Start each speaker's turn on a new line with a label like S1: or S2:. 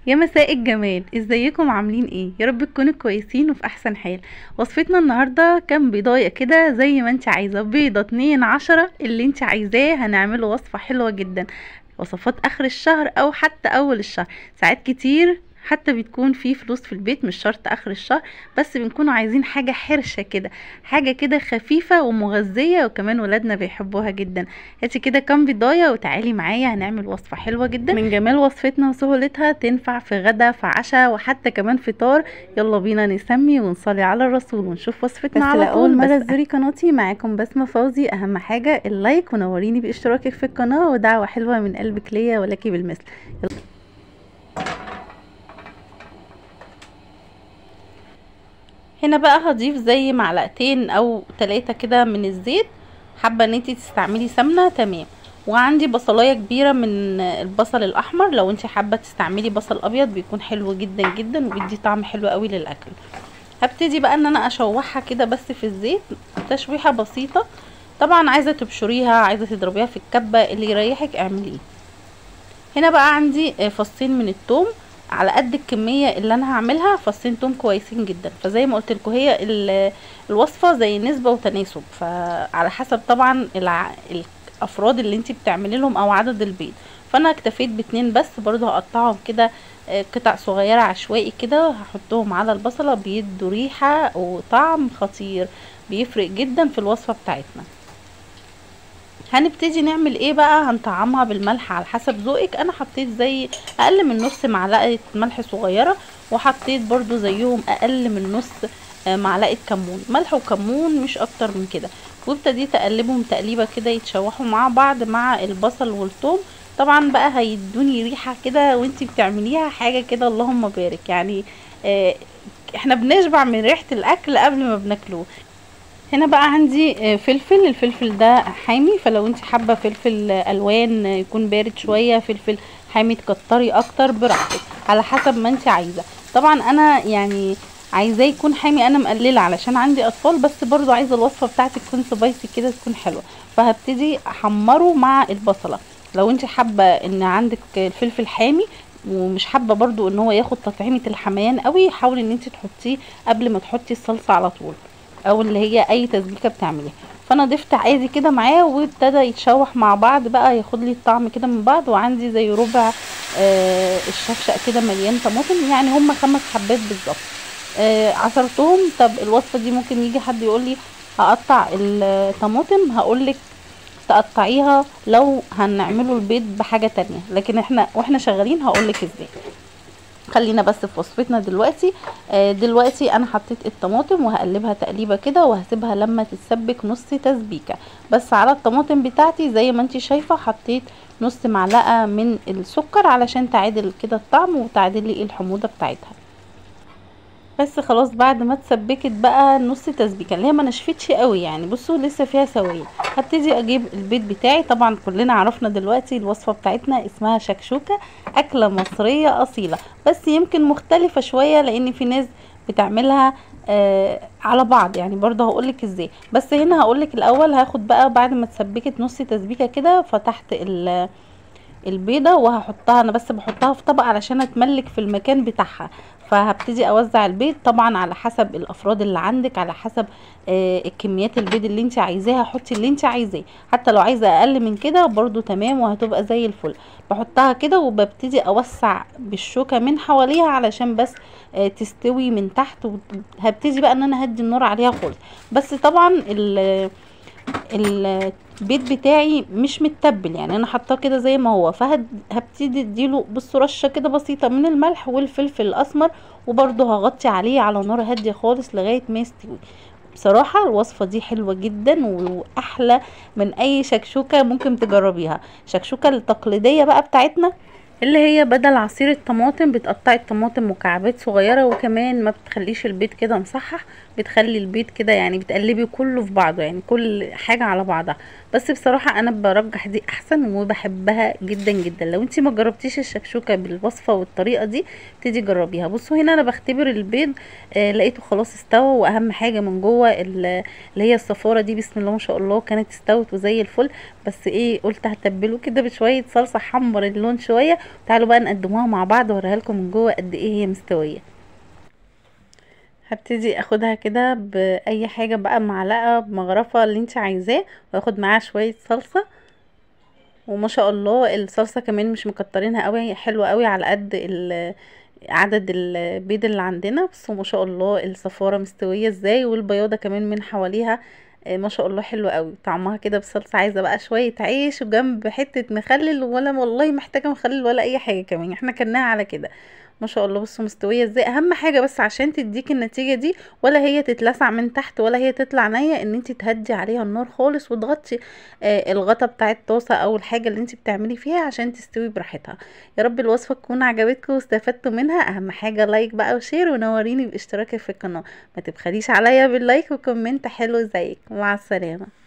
S1: يا مساء الجمال، ازيكم عاملين ايه؟ يا رب تكونوا كويسين وفي احسن حال. وصفتنا النهارده كان بيضايه كده زي ما انت عايزه، بيضه 2 10 اللي انت عايزاه هنعمله وصفه حلوه جدا. وصفات اخر الشهر او حتى اول الشهر، ساعات كتير حتى بتكون في فلوس في البيت، مش شرط اخر الشهر، بس بنكونوا عايزين حاجه حرشه كده، حاجه كده خفيفه ومغذيه، وكمان ولادنا بيحبوها جدا. هاتي كده كام بيضايه وتعالي معايا هنعمل وصفه حلوه جدا. من جمال وصفتنا وسهولتها تنفع في غدا، في عشاء، وحتى كمان فطار. يلا بينا نسمي ونصلي على الرسول ونشوف وصفتنا
S2: بس
S1: على طول.
S2: لأول مرة
S1: تزوري قناتي معاكم بسمة فوزي، اهم حاجه اللايك، ونوريني باشتراكك في القناه، ودعوه حلوه من قلبك ليا ولك بالمثل. هنا بقى هضيف زي معلقتين او 3 كده من الزيت. حابه ان انتي تستعملي سمنه تمام. وعندي بصلايه كبيره من البصل الاحمر، لو انتي حابه تستعملي بصل ابيض بيكون حلو جدا جدا وبيدي طعم حلو قوي للاكل. هبتدي بقى ان انا اشوحها كده بس في الزيت، تشويحه بسيطه. طبعا عايزه تبشريها، عايزه تضربيها في الكبه، اللي يريحك اعمليه. هنا بقى عندي فصين من الثوم، على قد الكميه اللي انا هعملها فصين توم كويسين جدا. فزي ما قلت لكم هي الوصفه زي نسبه وتناسب، فعلى حسب طبعا الافراد اللي انت بتعملي لهم او عدد البيض. فانا اكتفيت باتنين بس، برضو هقطعهم كده قطع صغيره عشوائي كده، هحطهم على البصله، بيدوا ريحه وطعم خطير، بيفرق جدا في الوصفه بتاعتنا. هنبتدي نعمل ايه بقى؟ هنطعمها بالملح على حسب ذوقك. انا حطيت زي اقل من نص معلقه ملح صغيره، وحطيت برضو زيهم اقل من نص معلقه كمون، ملح وكمون مش اكتر من كده. وابتديت اقلبهم تقليبه كده يتشوحوا مع بعض مع البصل والثوم. طبعا بقى هيدوني ريحه كده وانتي بتعمليها، حاجه كده اللهم بارك يعني. احنا بنشبع من ريحه الاكل قبل ما بناكله. هنا بقى عندي فلفل، الفلفل ده حامي، فلو انت حابه فلفل الوان يكون بارد شويه، فلفل حامي تكتري اكتر براحتك على حسب ما انت عايزه. طبعا انا يعني عايزاه يكون حامي، انا مقلله علشان عندي اطفال، بس برضو عايزه الوصفه بتاعتي تكون سبايسي كده، تكون حلوه. فهبتدي احمره مع البصله. لو انت حابه ان عندك الفلفل حامي ومش حابه برضو ان هو ياخد تطعيمه الحميان قوي، حاولي ان انت تحطيه قبل ما تحطي الصلصه على طول، او اللي هي اي تسبيكه بتعمليها. فانا ضفت عادي كده معاه، وابتدى يتشوح مع بعض بقى، ياخد لي الطعم كده من بعض. وعندي زي ربع الشفشق كده مليان طماطم، يعني هم 5 حبات بالظبط. عصرتهم. طب الوصفه دي ممكن يجي حد يقول لي هقطع الطماطم، هقول لك تقطعيها لو هنعمله البيض بحاجه تانية، لكن احنا واحنا شغالين هقول لك ازاي. خلينا بس في وصفتنا دلوقتي. دلوقتي انا حطيت الطماطم وهقلبها تقليبه كده، وهسيبها لما تتسبك نص تسبيكه. بس على الطماطم بتاعتي زي ما انتي شايفه حطيت نص معلقه من السكر علشان تعادل كده الطعم وتعادل لي الحموضه بتاعتها. بس خلاص بعد ما اتسبكت بقى نص تسبيكه، اللي هي ما نشفتش قوي يعني، بصوا لسه فيها سوائل. هبتدي اجيب البيض بتاعي. طبعا كلنا عرفنا دلوقتي الوصفه بتاعتنا اسمها شكشوكه، اكله مصريه اصيله، بس يمكن مختلفه شويه لان في ناس بتعملها على بعض يعني. برضه هقولك ازاي، بس هنا هقولك الاول. هاخد بقى بعد ما اتسبكت نص تسبيكه كده، فتحت البيضة وهحطها، انا بس بحطها في طبق علشان اتملك في المكان بتاعها. فهبتدي اوزع البيض طبعا على حسب الافراد اللي عندك، على حسب الكميات البيض اللي انت عايزاها، حطي اللي انت عايزاه. حتى لو عايزه اقل من كده برضو تمام وهتبقى زي الفل. بحطها كده وببتدي اوسع بالشوكة من حواليها علشان بس تستوي من تحت. هبتدي بقى ان انا هدي النار عليها خالص. بس طبعا البيض بتاعي مش متبل يعني، انا حطاه كده زي ما هو. فهبتدي اديله بصوا رشه كده بسيطه من الملح والفلفل الاسمر، وبرده هغطي عليه على نار هاديه خالص لغايه ما يستوي. بصراحه الوصفه دي حلوه جدا واحلى من اي شكشوكه ممكن تجربيها. شكشوكه التقليديه بقى بتاعتنا، اللي هي بدل عصير الطماطم بتقطعي الطماطم مكعبات صغيره، وكمان ما بتخليش البيض كده مصحح، بتخلي البيض كده يعني بتقلبي كله في بعضه، يعني كل حاجة على بعضها. بس بصراحة انا برجح دي احسن وبحبها جدا جدا. لو انتي ما جربتيش الشكشوكة بالوصفة والطريقة دي ابتدي جربيها. بصوا هنا انا بختبر البيض، لقيته خلاص استوى، واهم حاجة من جوه اللي هي الصفارة دي بسم الله ما شاء الله كانت استوت وزي الفل. بس ايه، قلت هتبله كده بشوية صلصة حمر اللون شوية. تعالوا بقى نقدموها مع بعض واوريها لكم من جوه قد ايه هي مستوية. هبتدي اخدها كده باي حاجة بقى، معلقة بمغرفة اللي انت عايزاه، واخد معاها شوية صلصة. وما شاء الله الصلصة كمان مش مكترينها قوي، حلوة قوي على قد عدد البيض اللي عندنا. بس وما شاء الله الصفارة مستوية ازاي، والبياضة كمان من حواليها ما شاء الله حلوة قوي طعمها كده بصلصة. عايزة بقى شوية عيش وجنب حتة مخلل، ولا والله محتاجة مخلل ولا اي حاجة كمان، احنا كلناها على كده. ما شاء الله بصوا مستوية ازاي. اهم حاجة بس عشان تديك النتيجة دي، ولا هي تتلسع من تحت ولا هي تطلع نية، ان انت تهدي عليها النار خالص وتغطي الغطا بتاع الطاسة او الحاجة اللي انت بتعملي فيها عشان تستوي براحتها. يا رب الوصفة تكون عجبتكم واستفدتوا منها. اهم حاجة لايك بقى وشير، ونوريني باشتراكك في القناة. ما تبخليش عليا باللايك وكومنت حلو زيك. مع السلامة.